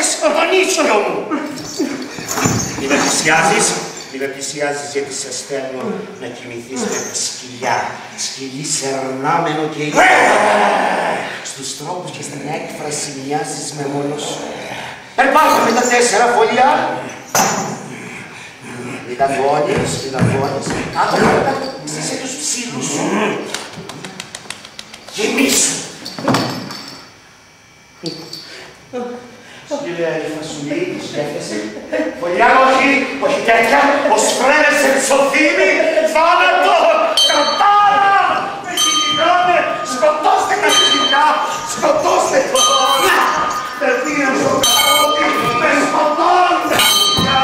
έπιασες τον ίσιο μου. Μη με πλησιάζεις γιατί σε στέλνω να κοιμηθείς με τη σκυλιά. Σκυλί σερνάμενο και στους τρόπους και στην έκφραση μοιάζεις με μόνος σου. Πάμε με τα 4 φωλιά. Μην τα γόνεις. Άτομα, ξύσε τους ψήλους σου. Γεμίσου. Σκύλε Φασουλή, σκέφτεσαι. Φωλιά όχι τέτοια, ως φρένες εξωθήνη, θάνατο, κατάρα. Με κυνηγάνε, σκοτώστε τα σκυλιά, σκοτώστε το. Πετύχα στο καπότι, με σκοτώνουν τα σκυλιά.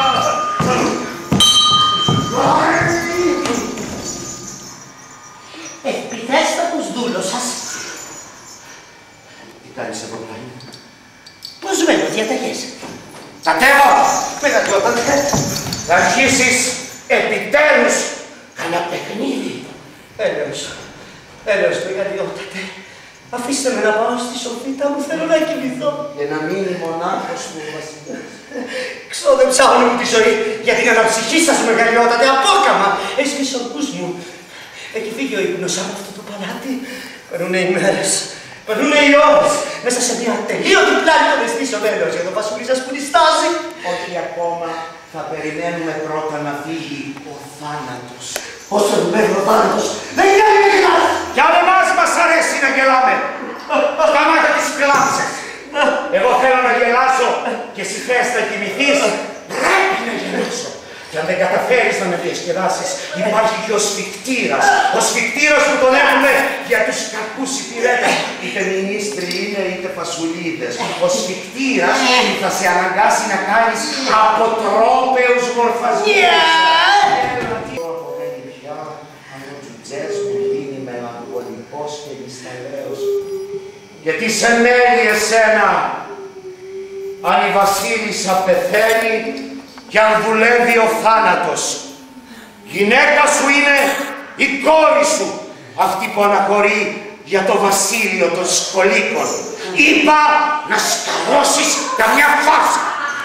Επιθέστατος δούλος σας. Τι κάνεις εδώ πλάι? Πώς μένω διαταγές? Κατέβω! Μεγαλειότατε, θα αρχίσεις επιτέλους κανένα παιχνίδι. Έλεος μεγαλειότατε. Αφήστε με να πάω στη σοφίτα μου, θέλω να κοιμηθώ. Για να μείνει μονάχος μου ο βασιλιάς. Ξόδεψα όλη μου τη ζωή για την αναψυχή σας μεγαλειότατε, απόκαμα. Έσβησε ο γκούς μου. Έχει φύγει ο ύπνος από αυτό το παλάτι. Περνούνε οι μέρες. Περνούνε οι ώρες. Μέσα σε μια τελείωτη πλάνη των αισθήσεων έλεος για το βασιλί σας που νηστάζει. Όχι ακόμα. Θα περιμένουμε πρώτα να φύγει ο θάνατος. Όσο περιμένει ο θάνατος, δεν είναι γελάς. Κι αν εμάς μας αρέσει να γελάμε. Σταμάτα τις κλάψες. Εγώ θέλω να γελάσω και εσύ θες να κοιμηθείς. Πρέπει να γελάσω. Και αν δεν καταφέρεις να με διασκεδάσεις, υπάρχει και ο σφιχτήρας. Ο σφιχτήρας που τον έχουμε για τους κακούς υπηρέτες. Είτε μηνύστροι είναι είτε φασουλίδες. Ο σφιχτήρας θα σε αναγκάσει να κάνεις αποτρόπαιους μορφασμούς. Αν ο τζουτζές μου δίνει μελαγχολικός και μυσταλέος. Γιατί σε μένει εσένα, αν η βασίλισσα πεθαίνει κι αν δουλεύει ο θάνατος. Γυναίκα σου είναι η κόρη σου, αυτή που αναχωρεί για το βασίλειο των σκολίκων. Είπα να σκαρώσεις καμιά φάρσα.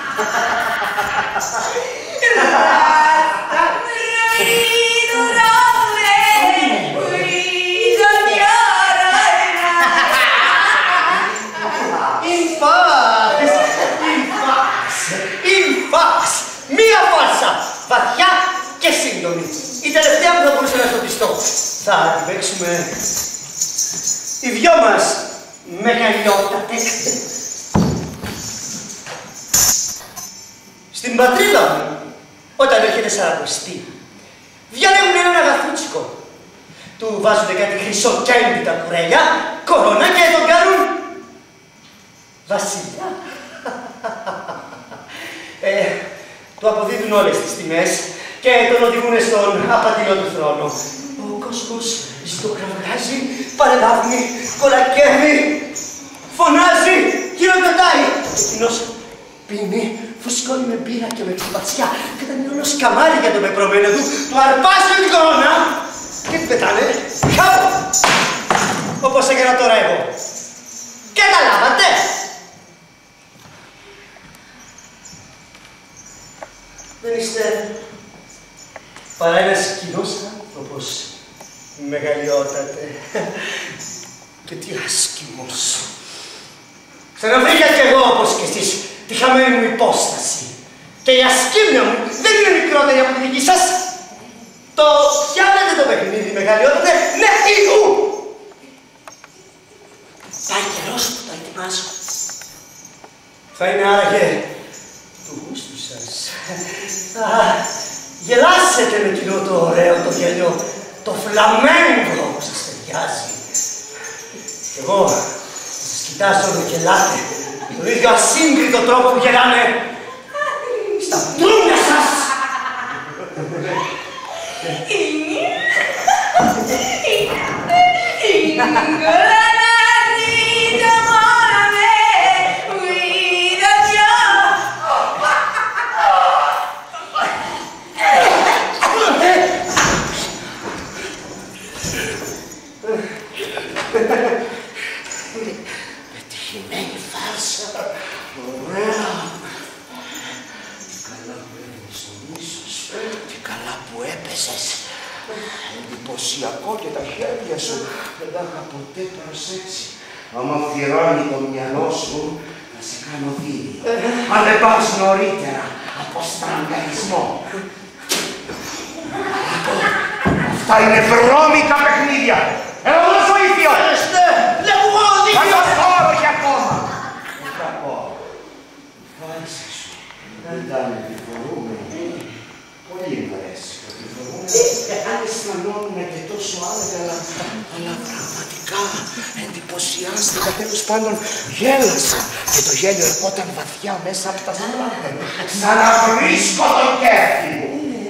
Μία φάρσα, βαθιά και σύντομη. Η τελευταία που θα μπορούσε να πιστώ. Θα αντιπαίξουμε οι δυο μας μεγαλειότατε. Στην πατρίδα μου, όταν έρχεται σαν αγωστή, διαλέγουν έναν αγαθούτσικο. Του βάζουν κάτι χρυσοκέντητα κουρέλια, κορώνα και τον κάνουν βασιλιά. Του αποδίδουν όλες τις τιμές και τον οδηγούν στον απατηλό του θρόνο. Ο κόσμος ζητοκραυγάζει, παρελάβει, κολακεύει, φωνάζει, χειροκροτάει. Εκείνος πίνει, φουσκώνει με μπύρα και με τσουμπατσιά και όταν είναι όλο σκαμάρι για το πεπρωμένο του αρπάζει την κορώνα και την πετάνε κάπου. Όπως έκανα τώρα εγώ. Καταλάβατε! Δεν είστε παρά ένας κοινός άνθρωπος, μεγαλειότατε. Και τι άσκημος. Ξαναβρήκα κι εγώ, όπως και εσείς, τη χαμένη μου υπόσταση. Και η ασκήμια μου δεν είναι μικρότερη από τη δική σας. Το πιάνετε το παιχνίδι, μεγαλειότατε, ναι ή ου. Πάει καιρός που το ετοιμάζω. Θα είναι άραγε του γούστου σας. Γελάσετε με κοινό το ωραίο το γέλιο, το φλαμέγκο που σας ταιριάζει. Κι εγώ θα σας κοιτάσω να γελάτε με τον ίδιο ασύγκριτο τρόπο που γελάνε στα μπρούνια σας. Πετυχημένη φάρσα. Ωραία. έπεσες. Εντυπωσιακό και τα χέρια σου δεν τα είχα ποτέ προσέξει. Άμα φυρώνει το μυαλό σου, θα σε κάνω δίλιο. Αν δεν πας νωρίτερα από στραγγαλισμό. Αυτά είναι βρώμικα παιχνίδια. Έλα δώσ' βοήθεια. Δεν μου έχω δίκιο. Θα σας χώρο και ακόμα. Δεν θα πω. Φάρισε σου. Δεν ήταν επιφορούμενοι. Πολύ μου αρέσει το επιφορούμενοι. Αν αισθανόμουν και τόσο άγαλα, αλλά πραγματικά εντυπωσιάστηκα. Τέλος πάντων γέλασα. Και το γέλιο ερχόταν βαθιά μέσα από τα στράγγαλα. Σαν να βρίσκω το κέφι μου.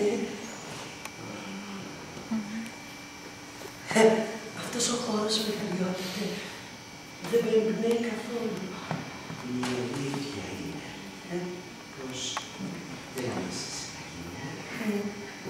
Αυτός ο χώρος με χαλιότητα δεν με εμπνέει καθόλου. Η αλήθεια είναι πως δεν είσαι συγκεκριμένη.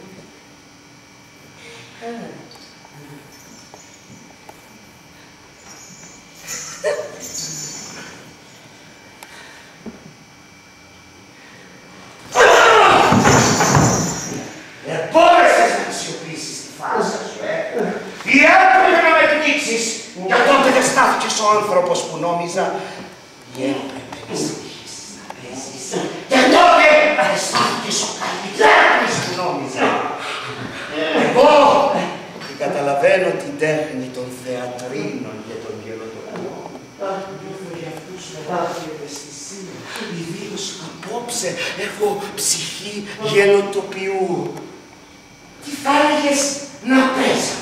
Μπόρεσες να αξιοποιήσεις τη φάσα σου, Ή έπρεπε να με πνίξεις, για τότε δεν στάθηκες ο άνθρωπος που νόμιζα. Ή έπρεπε να συνεχίσεις να παίζεις, για τότε δεν στάθηκες ο καλλιτέχνης που νόμιζα. Εγώ καταλαβαίνω την τέχνη των θεατρίνων και των γελοτοπιών. Νιώθω για αυτούς μεγάλη ευαισθησία. Ιδίως απόψε έχω ψυχή γελοτοπιού. Τι θα έλεγες να παίζαμε.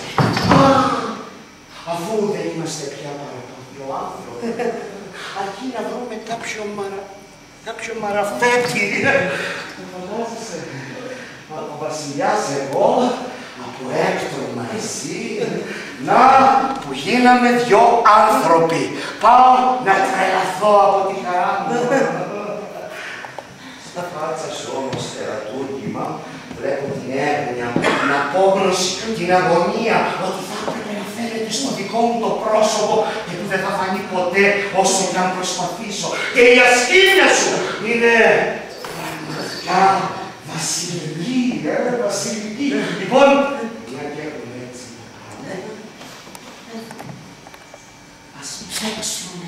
Αφού δεν είμαστε πια παραπάνω δύο άνθρωποι, αρκεί να βρούμε κάποιο μαραφέτη. Φαντάζεσαι, από βασιλιάς εγώ, από έκτρονα εσύ, να που γίναμε δυο άνθρωποι. Πάω να τρελαθώ από τη χαρά μου. Στα φάτσα σου όμως τερατούργημα, βλέπω την έγνοια, την απόγνωση, την αγωνία, ότι θα έπρεπε να φαίνεται στο δικό μου το πρόσωπο και που δεν θα φανεί ποτέ όσο και αν προσπαθήσω. Και η ασχήμια σου είναι πραγματικά βασιλική, βασιλική. Λοιπόν, μια και έχουμε έτσι να κάνουμε, ας ψέξουμε.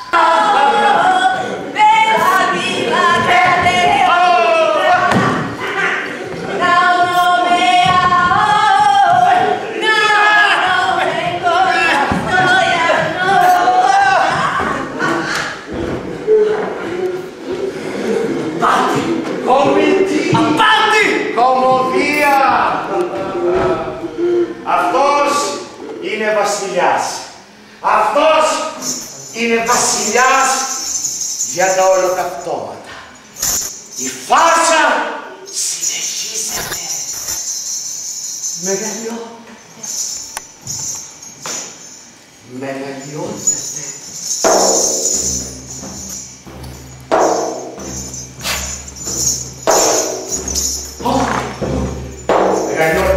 Είναι βασιλιάς. Αυτός είναι βασιλιάς για τα ολοκαυτώματα. Η φάρσα συνεχίζεται. Μεγαλειότατε. Μεγαλειότατε. Μεγαλειότατε.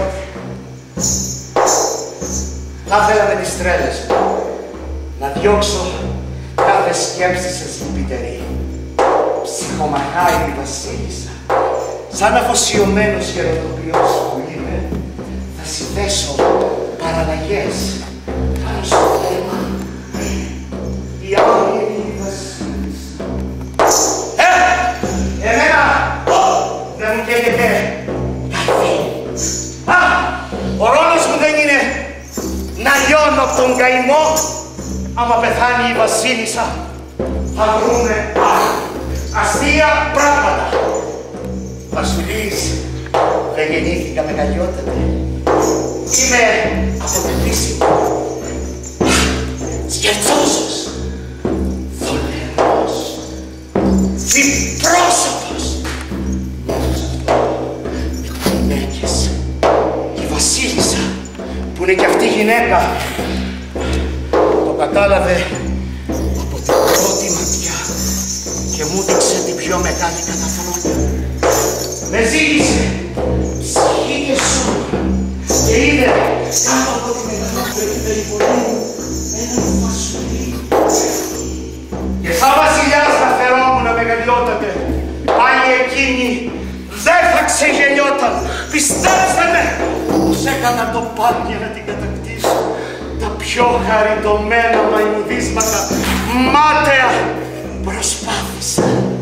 Θα ήθελα με τις τρέλες μου να διώξω κάθε σκέψη σε συμπιτερή. Ψυχομαχάει η βασίλισσα. Σαν αφοσιωμένος γεροτοποιός που είμαι, θα συνδέσω παραλλαγές πάνω στο θέμα. Η όνειρη βασίλισσα. Εμένα δεν μου καίγεται κάτι. Ο ρόλος μου δεν είναι να λιώνω από τον καημό. Άμα πεθάνει η βασίλισσα, θα βρούμε αστεία πράγματα. Θα σου πεις, δεν γεννήθηκα μεγαλειότατε. Είμαι αποτελήσιμο, σκερτσόζος, θολερός, διπρόσωπος. Με γυναίκες, η βασίλισσα, που είναι κι αυτή γυναίκα, το κατάλαβε από την πρώτη ματιά και μου δείξε την πιο μεγάλη καταφρόνια. Με ζήτησε ψυχή και σώμα και είδε κάτω από τη μεγαλύτερη περιβολή μου ένα φασουλί. Και σαν βασιλιάς να φερόμουν μεγαλειότατε, πάλι εκείνη δεν θα ξεγελιόταν. Πιστέψτε με, πως έκανα το παν για να την κατακτήσω. Τα πιο χαριτωμένα μαϊμουδίσματα, μάταια, προσπάθησα.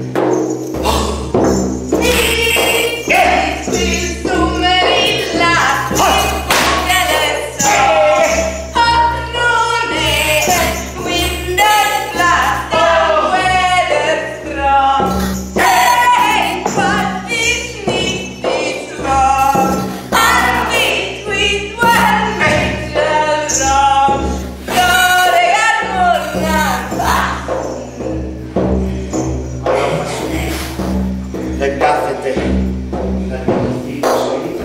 Δεν κάθεται να νιώθει η ζωή.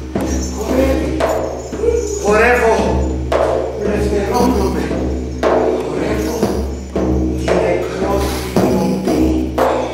Χορεύω, ελευθερώνομαι. Χορεύω την εκρόφη μοντή.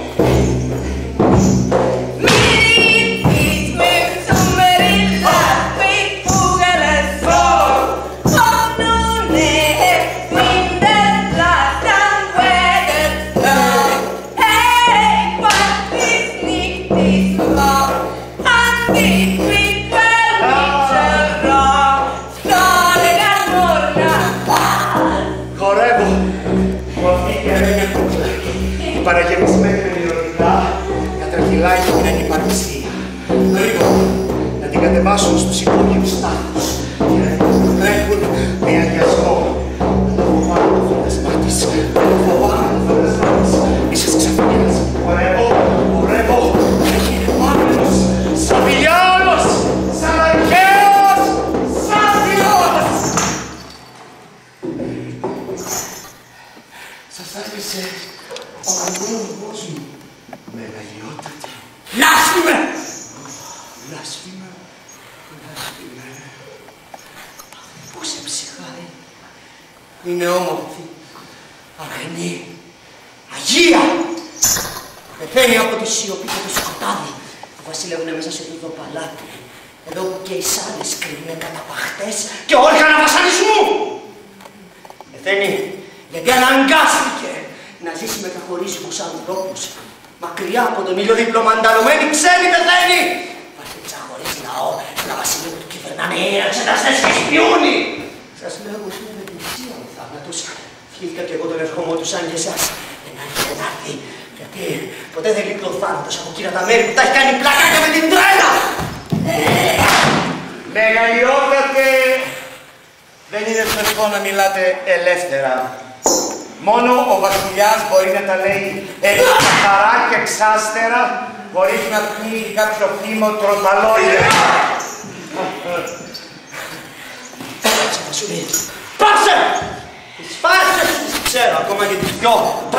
Παραγεμισμένη με μυρωδικά να τραχυλάει την ανυπαρξία. Γρήγορα να την κατεβάσουν στους υπόγειους τάφους και να την τρέχουν με αγιασμό. Να το φοβάμαι το φαντασμά της, να το φοβάμαι το φαντασμά της. Ίσως ξαφνιάζει. Χορεύω, να γίνει μάνος, σαν Βιλιάνος, σαν Αρχαίος, σαν Φιλός. Σας άρεσε ο ανώνυμος μου, μεγαλειότατη. Λάσφημε! Λάσφημε. Πώς εψυχάει. Είναι όμορφη, αγνή, αγία. Πεθαίνει από τη σιωπή και το σκοτάδι που βασιλεύουνε μέσα σε τούτο παλάτι. Εδώ που και οι σάλες κρίνουν καταπαχτές και όργανα βασανισμού. Πεθαίνει γιατί αναγκάστηκε να ζήσει με τα χωρίσιμους ανθρώπους. Μακριά από τον ήλιο διπλομανταλωμένη ξένη πεθαίνει. Βάστε ξαχωρίς λαό, ένα βασιλείο που του κυβερνάνε οι εξεταστές και σπιούνι. Σας λέω πως είναι με την ουσία ο θάνατος. Ευχήθηκα κι εγώ τον ερχομό του σαν και εσάς. Να έρθει. Γιατί ποτέ δεν λείπει ο θάνατος από εκείνα τα μέρη που τα έχει κάνει πλακάκια με την τρέλα. Μεγαλειότατε, δεν είναι σωστό να μιλάτε ελεύθερα. Μόνο ο βασιλιάς μπορεί να τα λέει καθαρά και εξάστερα, χωρίς να πνίγει κάποιο θύμο τροταλόγια. Πάσε! Τις φάρσες τις ξέρω ακόμα και τις δυο.